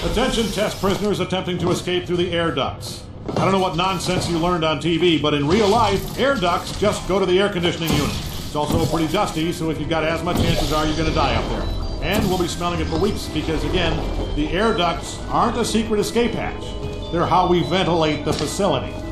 Attention test prisoners attempting to escape through the air ducts. I don't know what nonsense you learned on TV, but in real life, air ducts just go to the air conditioning unit. It's also pretty dusty, so if you've got asthma, chances are you're going to die up there. And we'll be smelling it for weeks because, again, the air ducts aren't a secret escape hatch. They're how we ventilate the facility.